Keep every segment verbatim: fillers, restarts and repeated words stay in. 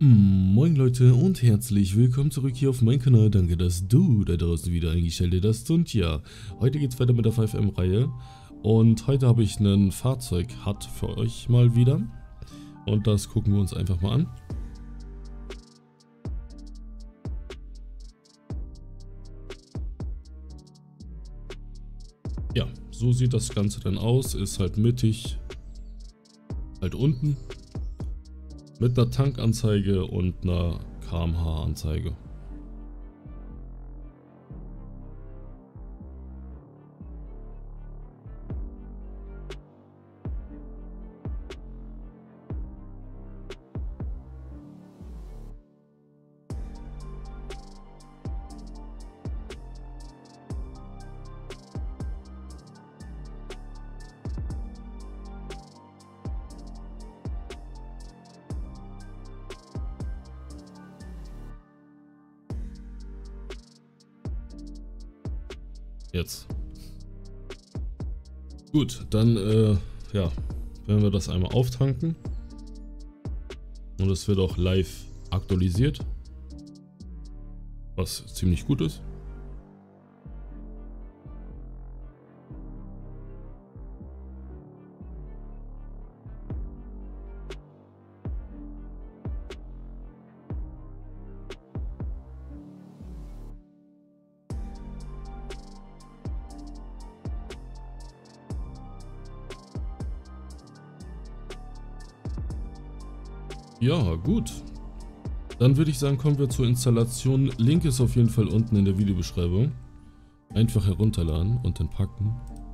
Moin Leute und herzlich willkommen zurück hier auf meinem Kanal. Danke, dass du da draußen wieder eingeschaltet hast. Und ja, heute geht es weiter mit der fünf M Reihe. Und heute habe ich einen Fahrzeug-H U D für euch mal wieder. Und das gucken wir uns einfach mal an. Ja, so sieht das Ganze dann aus. Ist halt mittig, halt unten. Mit einer Tankanzeige und einer K M H-Anzeige. Jetzt. Gut, dann äh, ja, werden wir das einmal auftanken. Und es wird auch live aktualisiert. Was ziemlich gut ist. Ja, gut. Dann würde ich sagen, kommen wir zur Installation. Link ist auf jeden Fall unten in der Videobeschreibung. Einfach herunterladen und dann packen.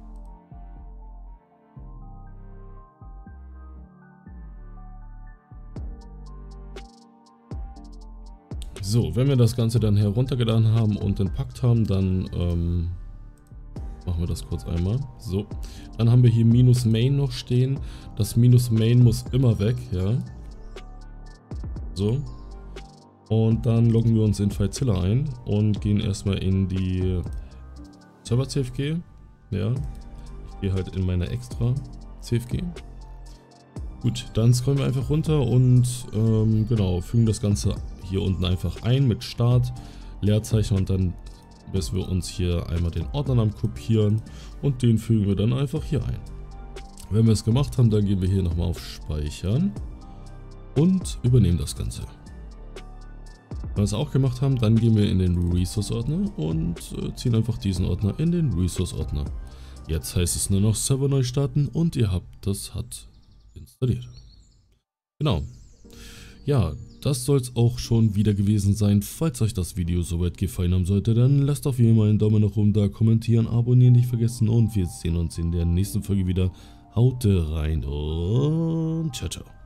So, wenn wir das Ganze dann heruntergeladen haben und entpackt haben, dann ähm, machen wir das kurz einmal. So, dann haben wir hier minus main noch stehen. Das minus main muss immer weg, ja. So, und dann loggen wir uns in FileZilla ein und gehen erstmal in die Server C F G. Ja, ich gehe halt in meine extra C F G. Gut, dann scrollen wir einfach runter und ähm, genau, fügen das Ganze hier unten einfach ein mit Start, Leerzeichen und dann müssen wir uns hier einmal den Ordnernamen kopieren und den fügen wir dann einfach hier ein. Wenn wir es gemacht haben, dann gehen wir hier nochmal auf Speichern. Und übernehmen das Ganze. Wenn wir es auch gemacht haben, dann gehen wir in den Resource-Ordner und äh, ziehen einfach diesen Ordner in den Resource-Ordner. Jetzt heißt es nur noch Server neu starten und ihr habt das H U D installiert. Genau. Ja, das soll es auch schon wieder gewesen sein. Falls euch das Video soweit gefallen haben sollte, dann lasst auf jeden Fall einen Daumen nach oben da, kommentieren, abonnieren nicht vergessen und wir sehen uns in der nächsten Folge wieder. Haut rein und ciao, ciao.